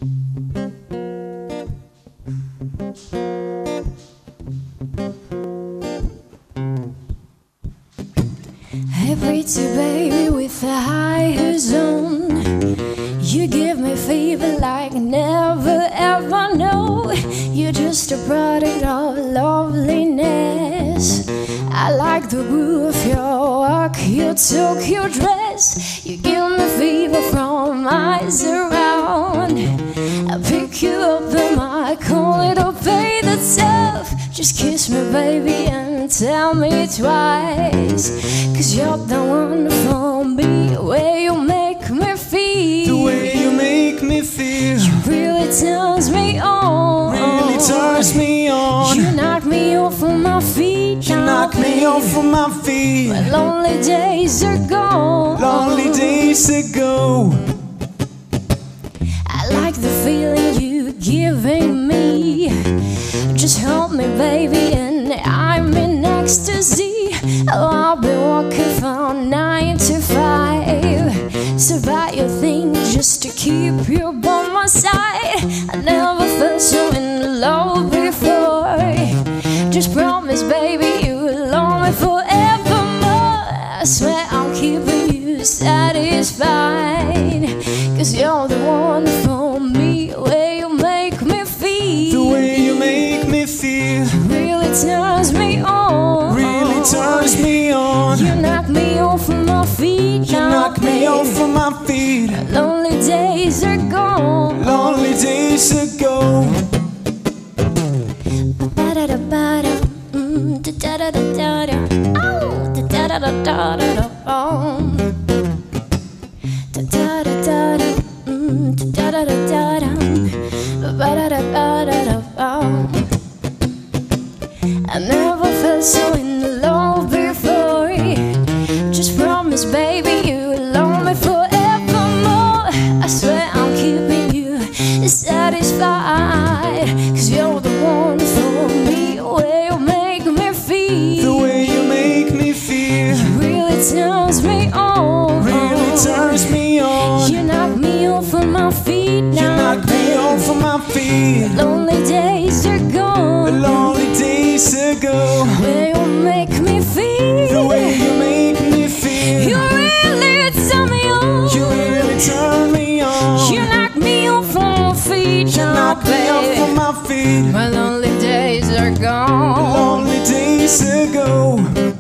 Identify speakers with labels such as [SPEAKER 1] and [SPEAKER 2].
[SPEAKER 1] Hey pretty baby with a higher zone, you give me fever like never ever know. You're just a product of loveliness. I like the groove of your walk, your Tokyo dress. You give me fever from eyes around. I pick you up and I call it a pay that's tough. Just kiss me baby and tell me twice, 'cause you're the one for me. The way you make me feel,
[SPEAKER 2] the way you make me feel,
[SPEAKER 1] you really turns me on,
[SPEAKER 2] really turns me on.
[SPEAKER 1] You knock me off of my feet,
[SPEAKER 2] you knock me off of my feet.
[SPEAKER 1] My lonely days are gone,
[SPEAKER 2] lonely days ago.
[SPEAKER 1] I like the feeling you giving me. Just hold me baby and I'm in ecstasy. Oh, I'll be walking from 9 to 5. So buy your thing just to keep you by my side. I never felt so in love before. Just promise baby you will love me forevermore. I swear I'm keeping you satisfied, 'cause you're the one for me. The way you make me feel,
[SPEAKER 2] the way you make me feel,
[SPEAKER 1] really turns me on,
[SPEAKER 2] really turns me on.
[SPEAKER 1] You knock me off of my feet,
[SPEAKER 2] you knock me off of my feet.
[SPEAKER 1] Lonely days are gone,
[SPEAKER 2] lonely days ago.
[SPEAKER 1] I never felt so in love before. Just promise baby you will love me forevermore. I swear I'm keeping you satisfied, 'cause you're the one for me. The way you make me feel,
[SPEAKER 2] the way you make me feel,
[SPEAKER 1] really turns me on,
[SPEAKER 2] really turns me on.
[SPEAKER 1] You knock me off of my feet now,
[SPEAKER 2] you knock me off of my feet.
[SPEAKER 1] The lonely days are gone,
[SPEAKER 2] the lonely days ago.
[SPEAKER 1] The way you make me feel,
[SPEAKER 2] the way you make me feel,
[SPEAKER 1] you really turn me on,
[SPEAKER 2] you really turn me on.
[SPEAKER 1] You knock me off of my feet,
[SPEAKER 2] you knock me off of my feet.
[SPEAKER 1] My lonely days are gone,
[SPEAKER 2] the lonely days ago.